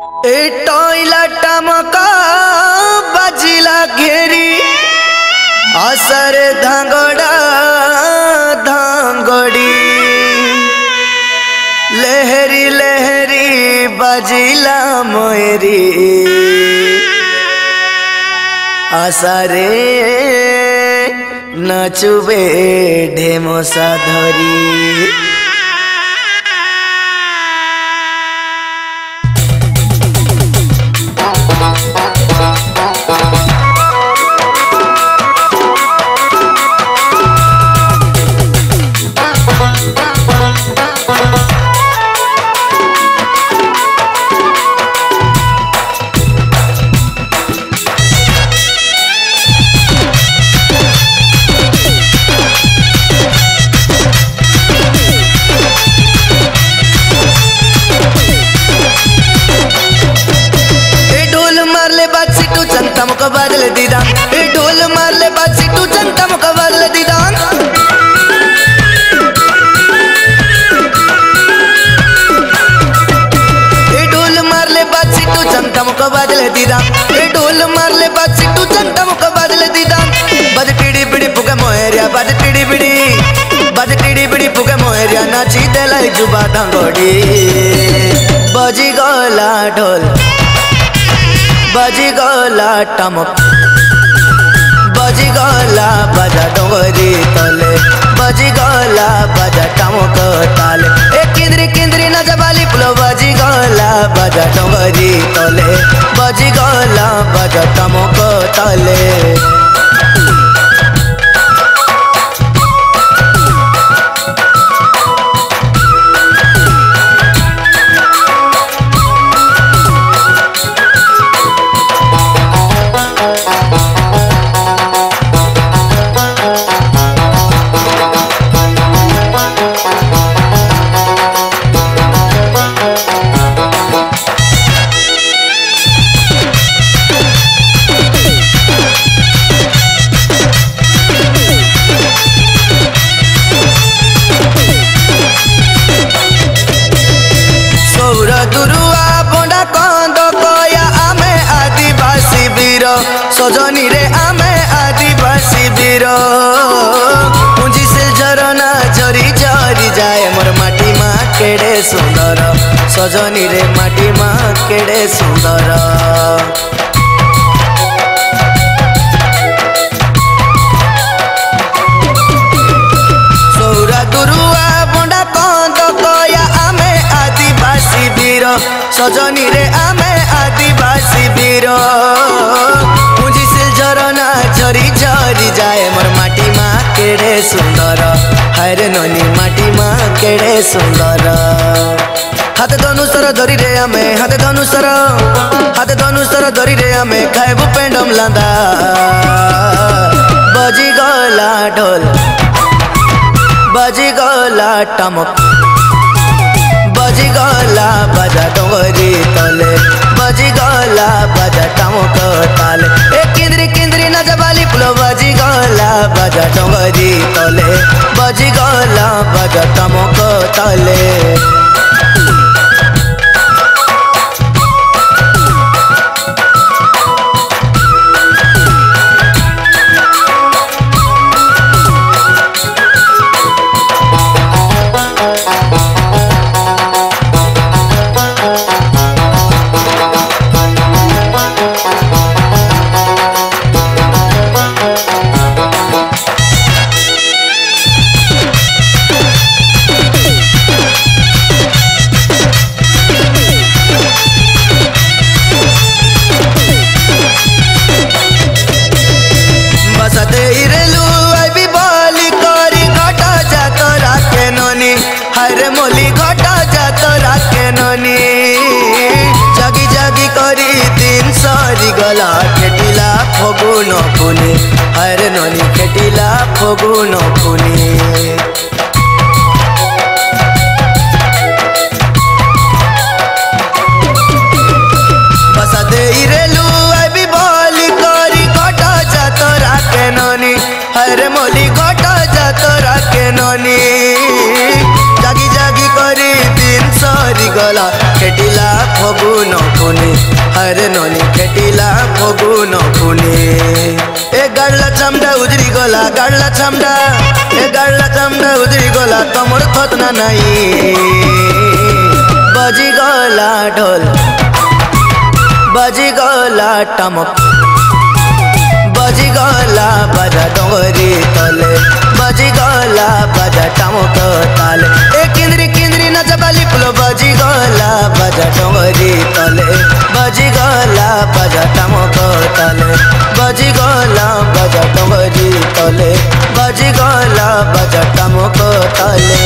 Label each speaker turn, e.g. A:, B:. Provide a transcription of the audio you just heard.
A: ए टॉयला टमका बजिला घेरी असर धांगड़ा धांगड़ी लहरी लहरी बजिला मोरी आसारे नचुबे ढेमसा धरी। चमक बदल दीदान ढोल मार ले बाजी तू चमक बदल दीदान ढोल मार ले बाजी तू चमक बदल दीदान ढोल मार ले बाजी तू चमक बदल दीदान बज टीड़ी बिड़ी फुके मोहरिया बज टीड़ी बिड़ी फुके मोहरिया नाची देलाई जुबा धांगड़ी बजी गला ढोल बजी गला टमक बजी गला बजा डोंगरी तले बजी गला बजा टमक ताले ए किंद्री किंद्री नजबाली पुलो बजी गला बजा डोंगरी तले बजी गला बजा टमक तले। सजनी रे आमे आदिवासी वीर पुंजी से झरना झरी झरी जाए मोर माटी माँ केड़े सुंदर सजनी रे माटी माँ केड़े सुंदर। सौरा दुरुआ बंडा कंद कया आमे आदिवासी वीर सजनी रे आमे आदिवासी वीर झरना झरी झरी जाए मोर माटी माँ केड़े सुंदर हायरे ननी माटी माँ केड़े सुंदर। हाथ धनुसर धरी रे आमे हाथ धनुसर धरी रे आमे खाएबु पेंडम लांदा बजी गला ढोल बजी गला टमक बजी गला बजा डोंगरी तले बजी गला बजा टमक ताले ए किंद्री किंद्री नजबाली पुलो बजी गला बजा डोंगरी तले बजी गला बजा टमक तले। जागी जागी करी दिन सारी गला खेटिला फगुन पुनी हरे ननी खेटिला फगुन पुनी। बसा दे रेलू अभी बोली करी घटा जातरा के ननी हरे मोली घटा जातरा के ननी जागी जागी करी दिन सारी गला खेटिला मगु नकुनी हरे ननी खेटिला मगु नकुनी ए गाडला चामडा उजरी गला गाडला चामडा ए गाडला चामडा उजरी गला तमर खतना नाही बजी गला ढोल बजी गला टमक बजी गला बाजा डोंगरी तले बजी गला बाजा टमक ताले ए किंद्री किंद्री नाचा बाली फुलो बजी गला बाजा डोंगरी तले बजी गला बाजा टमक ताले बजी गला बाजा डोंगरी तले बजी गला बाजा टमक ताले